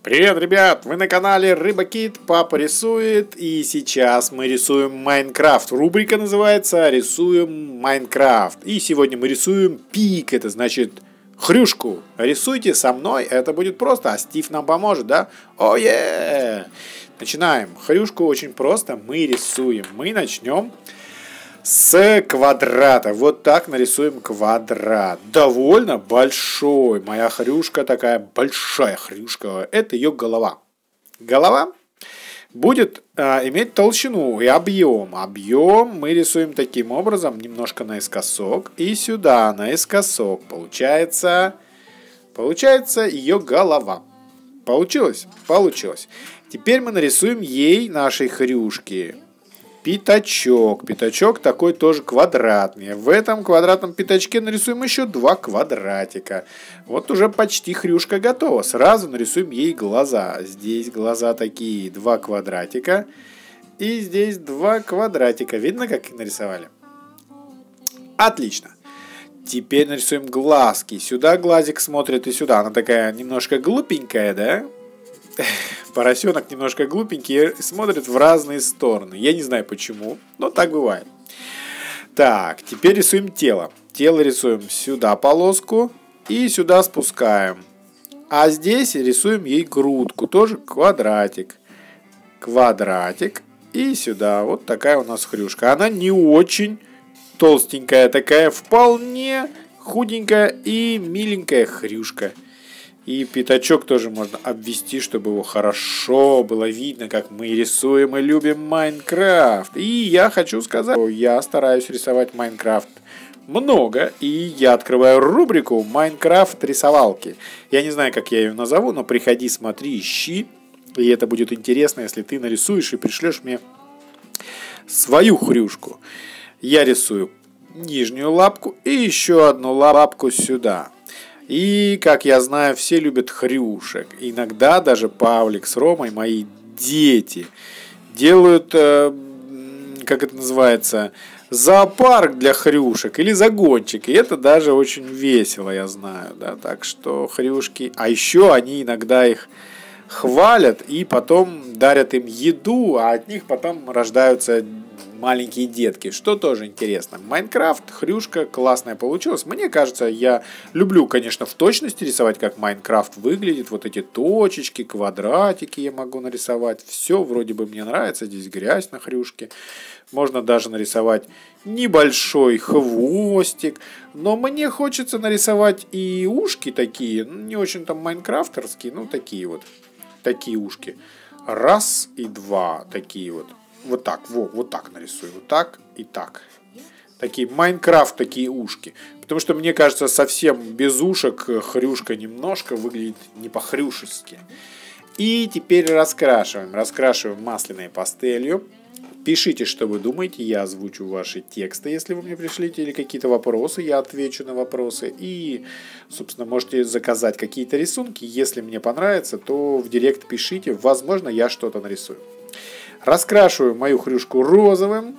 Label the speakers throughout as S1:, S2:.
S1: Привет, ребят! Вы на канале Рыба Кит, папа рисует, и сейчас мы рисуем Майнкрафт. Рубрика называется «Рисуем Майнкрафт». И сегодня мы рисуем пик, это значит хрюшку. Рисуйте со мной, это будет просто, а Стив нам поможет, да? Ое! Начинаем. Хрюшку очень просто мы рисуем. Мы начнем с квадрата. Вот так нарисуем квадрат. Довольно большой. Моя хрюшка такая большая хрюшка. Это ее голова. Голова будет иметь толщину и объем. Объем мы рисуем таким образом. Немножко наискосок. И сюда наискосок. Получается ее голова. Получилось? Получилось. Теперь мы нарисуем ей, нашей хрюшке, пятачок. Пятачок такой тоже квадратный. В этом квадратном пятачке нарисуем еще два квадратика. Вот уже почти хрюшка готова. Сразу нарисуем ей глаза. Здесь глаза такие, два квадратика. И здесь два квадратика. Видно, как их нарисовали? Отлично. Теперь нарисуем глазки. Сюда глазик смотрит и сюда. Она такая немножко глупенькая, да? Поросенок немножко глупенький и смотрит в разные стороны. Я не знаю почему, но так бывает. Так, теперь рисуем тело. Тело рисуем сюда полоску и сюда спускаем. А здесь рисуем ей грудку. Тоже квадратик. Квадратик. И сюда. Вот такая у нас хрюшка. Она не очень толстенькая. Такая вполне худенькая и миленькая хрюшка. И пятачок тоже можно обвести, чтобы его хорошо было видно, как мы рисуем и любим Майнкрафт. И я хочу сказать, что я стараюсь рисовать Майнкрафт много, и я открываю рубрику Майнкрафт рисовалки. Я не знаю, как я ее назову, но приходи, смотри, ищи. И это будет интересно, если ты нарисуешь и пришлешь мне свою хрюшку. Я рисую нижнюю лапку и еще одну лапку сюда. И, как я знаю, все любят хрюшек. Иногда даже Павлик с Ромой, мои дети, делают, как это называется, зоопарк для хрюшек или загончик. И это даже очень весело, я знаю. Да? Так что хрюшки... А еще они иногда их хвалят и потом дарят им еду, а от них потом рождаются маленькие детки, что тоже интересно. Майнкрафт, хрюшка классная получилась. Мне кажется, я люблю, конечно, в точности рисовать, как Майнкрафт выглядит. Вот эти точечки, квадратики я могу нарисовать. Все вроде бы мне нравится. Здесь грязь на хрюшке. Можно даже нарисовать небольшой хвостик. Но мне хочется нарисовать и ушки такие, не очень там майнкрафтерские, ну такие вот. Такие ушки. Раз и два. Такие вот. Вот так, вот так нарисую, вот так и так. Такие Майнкрафт, такие ушки. Потому что, мне кажется, совсем без ушек хрюшка немножко выглядит не по-хрюшески. И теперь раскрашиваем. Раскрашиваем масляной пастелью. Пишите, что вы думаете, я озвучу ваши тексты, если вы мне пришлите, или какие-то вопросы, я отвечу на вопросы. И, собственно, можете заказать какие-то рисунки. Если мне понравится, то в директ пишите, возможно, я что-то нарисую. Раскрашиваю мою хрюшку розовым,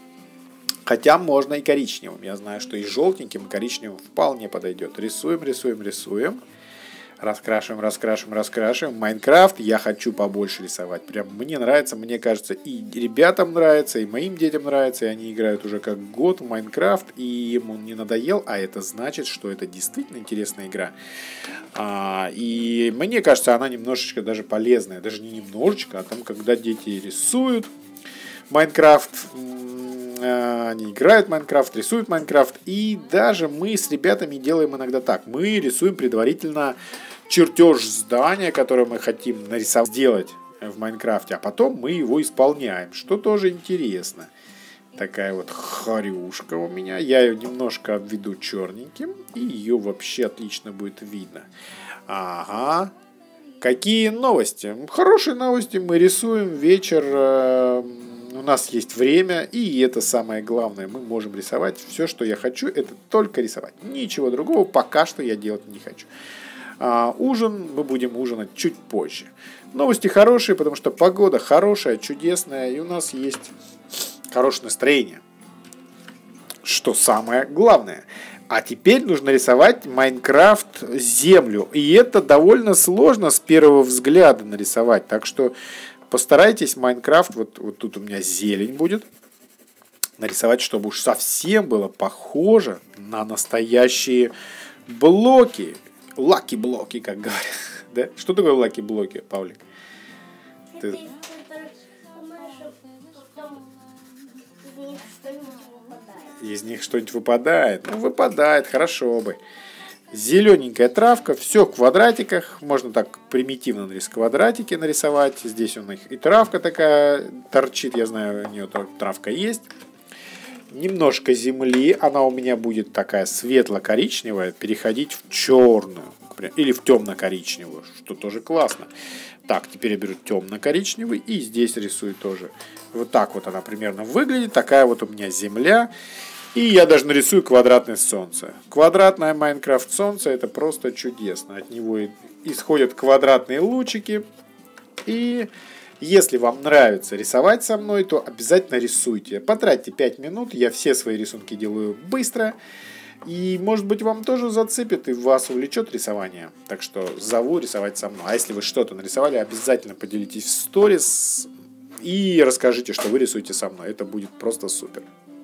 S1: хотя можно и коричневым. Я знаю, что и желтеньким, и коричневым вполне подойдет. Рисуем, рисуем, рисуем. Раскрашиваем, раскрашиваем, раскрашиваем. Майнкрафт я хочу побольше рисовать. Прям мне нравится, мне кажется, и ребятам нравится, и моим детям нравится. И они играют уже как год в Майнкрафт, и им он не надоел. А это значит, что это действительно интересная игра. И мне кажется, она немножечко даже полезная. Даже не немножечко, а там, когда дети рисуют Майнкрафт, они играют в Майнкрафт, рисуют Майнкрафт. И даже мы с ребятами делаем иногда так. Мы рисуем предварительно чертеж здания, которое мы хотим нарисовать, сделать в Майнкрафте. А потом мы его исполняем, что тоже интересно. Такая вот хрюшка у меня. Я ее немножко обведу черненьким. И ее вообще отлично будет видно. Ага. Какие новости? Хорошие новости. Мы рисуем вечер. У нас есть время, и это самое главное. Мы можем рисовать все, что я хочу. Это только рисовать. Ничего другого пока что я делать не хочу. Ужин мы будем ужинать чуть позже. Новости хорошие, потому что погода хорошая, чудесная, и у нас есть хорошее настроение. Что самое главное. А теперь нужно рисовать Майнкрафт землю. И это довольно сложно с первого взгляда нарисовать. Так что постарайтесь Майнкрафт, вот тут у меня зелень будет, нарисовать, чтобы уж совсем было похоже на настоящие блоки. Лаки-блоки, как говорят. Да? Что такое лаки-блоки, Павлик? Ты... Из них что-нибудь выпадает. Ну, выпадает, хорошо бы. Зелененькая травка, все в квадратиках. Можно так примитивно квадратики нарисовать. Здесь у них и травка такая торчит. Я знаю, у нее травка есть. Немножко земли. Она у меня будет такая светло-коричневая. Переходить в черную. Или в темно-коричневую, что тоже классно. Так, теперь я беру темно-коричневый и здесь рисую тоже. Вот так вот она примерно выглядит. Такая вот у меня земля. И я даже нарисую квадратное солнце. Квадратное Майнкрафт солнце — это просто чудесно. От него исходят квадратные лучики. И если вам нравится рисовать со мной, то обязательно рисуйте. Потратьте 5 минут. Я все свои рисунки делаю быстро. И, может быть, вам тоже зацепит и вас увлечет рисование. Так что зову рисовать со мной. А если вы что-то нарисовали, обязательно поделитесь в сторис и расскажите, что вы рисуете со мной. Это будет просто супер.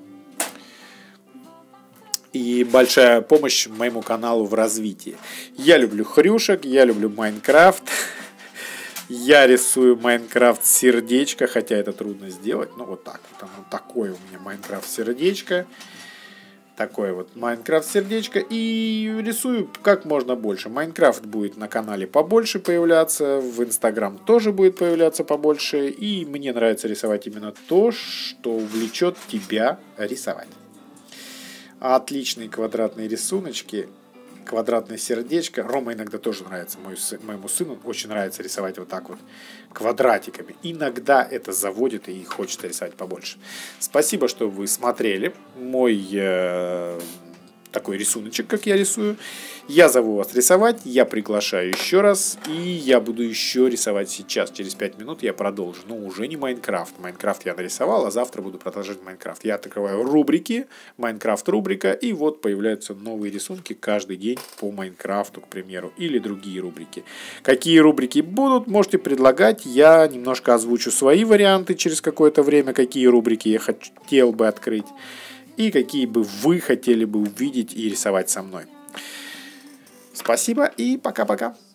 S1: И большая помощь моему каналу в развитии. Я люблю хрюшек, я люблю Майнкрафт. Я рисую Майнкрафт сердечко, хотя это трудно сделать. Ну, вот так вот оно, такое у меня Майнкрафт сердечко. Такое вот Майнкрафт сердечко. И рисую как можно больше. Майнкрафт будет на канале побольше появляться. В Инстаграм тоже будет появляться побольше. И мне нравится рисовать именно то, что увлечет тебя рисовать. Отличные квадратные рисуночки. Квадратное сердечко. Рома иногда тоже нравится. Моему сыну очень нравится рисовать вот так вот квадратиками. Иногда это заводит и хочется рисовать побольше. Спасибо, что вы смотрели мой такой рисуночек, как я рисую. Я зову вас рисовать, я приглашаю еще раз, и я буду еще рисовать сейчас. Через 5 минут я продолжу. Но уже не Майнкрафт. Майнкрафт я нарисовал, а завтра буду продолжать Майнкрафт. Я открываю рубрики, Майнкрафт рубрика, и вот появляются новые рисунки каждый день по Майнкрафту, к примеру, или другие рубрики. Какие рубрики будут, можете предлагать. Я немножко озвучу свои варианты через какое-то время, какие рубрики я хотел бы открыть. И какие бы вы хотели бы увидеть и рисовать со мной. Спасибо и пока-пока.